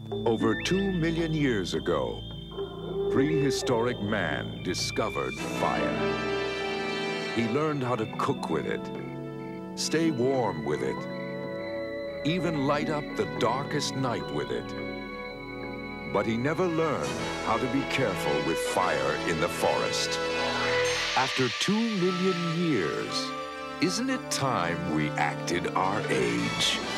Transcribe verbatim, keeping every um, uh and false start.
Over two million years ago, prehistoric man discovered fire. He learned how to cook with it, stay warm with it, even light up the darkest night with it. But he never learned how to be careful with fire in the forest. After two million years, isn't it time we acted our age?